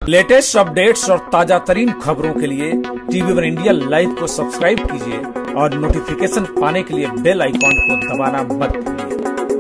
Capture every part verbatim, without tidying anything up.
Latest updates और ताजा तरीन खबरों के लिए टीवी वन इंडिया लाइव को सब्सक्राइब कीजिए और नोटिफिकेशन पाने के लिए बेल आइकॉन को दबाना मत भूलिए।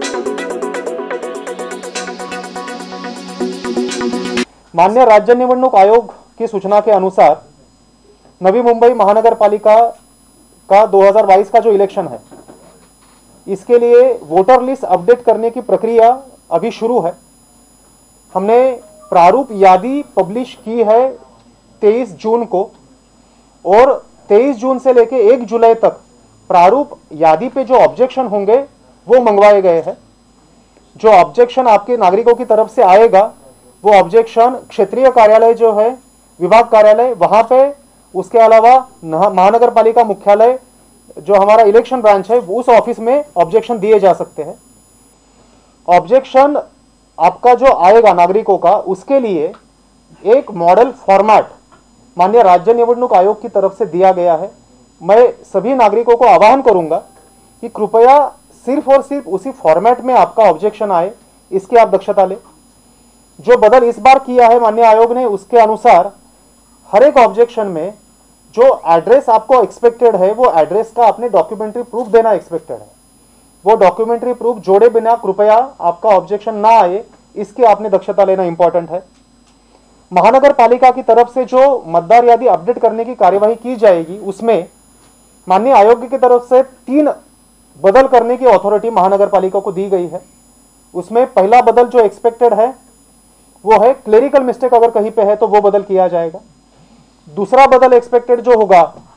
माननीय राज्य निवडणूक आयोग की सूचना के अनुसार नवी मुंबई महानगर पालिका का दो हज़ार बाईस का जो इलेक्शन है, इसके लिए वोटर लिस्ट अपडेट करने की प्रक्रिया अभी शुरू है। हमने प्रारूप यादी पब्लिश की है तेईस जून को और तेईस जून से लेकर एक जुलाई तक प्रारूप यादी पे जो ऑब्जेक्शन होंगे वो मंगवाए गए हैं। जो ऑब्जेक्शन आपके नागरिकों की तरफ से आएगा वो ऑब्जेक्शन क्षेत्रीय कार्यालय जो है, विभाग कार्यालय, वहां पे, उसके अलावा महानगर पालिका मुख्यालय जो हमारा इलेक्शन ब्रांच है उस ऑफिस में ऑब्जेक्शन दिए जा सकते हैं। ऑब्जेक्शन आपका जो आएगा नागरिकों का, उसके लिए एक मॉडल फॉर्मेट माननीय राज्य निवडणूक आयोग की तरफ से दिया गया है। मैं सभी नागरिकों को आह्वान करूंगा कि कृपया सिर्फ और सिर्फ उसी फॉर्मेट में आपका ऑब्जेक्शन आए, इसकी आप दक्षता लें। जो बदल इस बार किया है माननीय आयोग ने, उसके अनुसार हर एक ऑब्जेक्शन में जो एड्रेस आपको एक्सपेक्टेड है वो एड्रेस का अपने डॉक्यूमेंट्री प्रूफ देना एक्सपेक्टेड है। वो डॉक्यूमेंट्री प्रूफ जोड़े बिना कृपया आपका ऑब्जेक्शन ना आए, इसकी आपने दक्षता लेना इंपॉर्टेंट है। महानगर पालिका की तरफ से जो मतदार यादी अपडेट करने की कार्यवाही की जाएगी, उसमें माननीय आयोग की तरफ से तीन बदल करने की अथॉरिटी महानगर पालिका को दी गई है। उसमें पहला बदल जो एक्सपेक्टेड है वो है क्लेरिकल मिस्टेक अगर कहीं पे है तो वो बदल किया जाएगा। दूसरा बदल एक्सपेक्टेड जो होगा,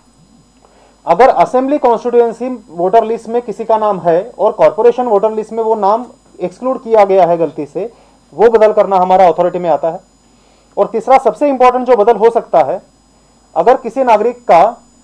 अगर असेंबली कॉन्स्टिट्यूएंसी वोटर लिस्ट में किसी का नाम है और कॉर्पोरेशन वोटर लिस्ट में वो नाम एक्सक्लूड किया गया है गलती से, वो बदल करना हमारा अथॉरिटी में आता है। और तीसरा सबसे इंपॉर्टेंट जो बदल हो सकता है, अगर किसी नागरिक का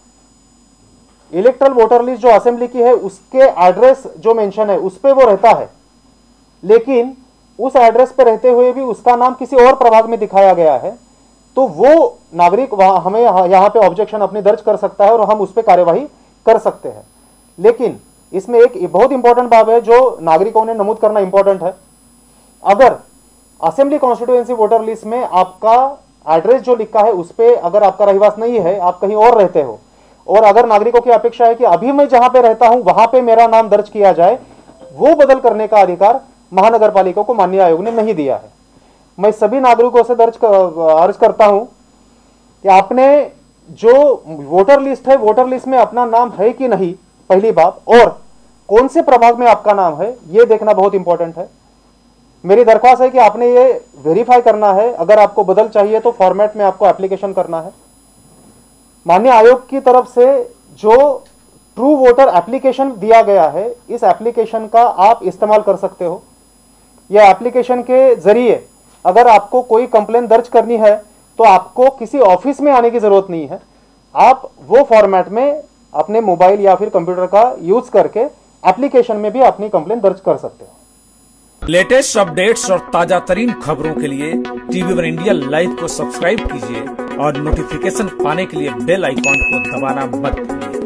इलेक्ट्रल वोटर लिस्ट जो असेंबली की है उसके एड्रेस जो मेंशन है उस पर वो रहता है, लेकिन उस एड्रेस पे रहते हुए भी उसका नाम किसी और प्रभाग में दिखाया गया है, तो वो नागरिक वहां हमें यहाँ पे ऑब्जेक्शन अपनी दर्ज कर सकता है और हम उस पर कार्यवाही कर सकते हैं। लेकिन इसमें एक बहुत इंपॉर्टेंट बात है जो नागरिकों ने नमूद करना इंपॉर्टेंट है। अगर असेंबली कॉन्स्टिट्यूएंसी वोटर लिस्ट में आपका एड्रेस जो लिखा है उस पर अगर आपका रहिवास नहीं है, आप कहीं और रहते हो, और अगर नागरिकों की अपेक्षा है कि अभी मैं जहां पे रहता हूं वहां पे मेरा नाम दर्ज किया जाए, वो बदल करने का अधिकार महानगर पालिका को माननीय आयोग ने नहीं दिया है। मैं सभी नागरिकों से दर्ज कर, अर्ज करता हूं कि आपने जो वोटर लिस्ट है, वोटर लिस्ट में अपना नाम है कि नहीं, पहली बात, और कौन से प्रभाग में आपका नाम है ये देखना बहुत इंपॉर्टेंट है। मेरी दरख्वास्त है कि आपने ये वेरीफाई करना है। अगर आपको बदल चाहिए तो फॉर्मेट में आपको एप्लीकेशन करना है। माननीय आयोग की तरफ से जो ट्रू वोटर एप्लीकेशन दिया गया है, इस एप्लीकेशन का आप इस्तेमाल कर सकते हो। यह एप्लीकेशन के जरिए अगर आपको कोई कंप्लेंट दर्ज करनी है तो आपको किसी ऑफिस में आने की जरूरत नहीं है। आप वो फॉर्मेट में अपने मोबाइल या फिर कंप्यूटर का यूज करके एप्लीकेशन में भी अपनी कंप्लेंट दर्ज कर सकते हो। लेटेस्ट अपडेट्स और ताजा तरीन खबरों के लिए टीवी वन इंडिया लाइव को सब्सक्राइब कीजिए और नोटिफिकेशन पाने के लिए बेल आइकॉन को दबाना मत भूलिए।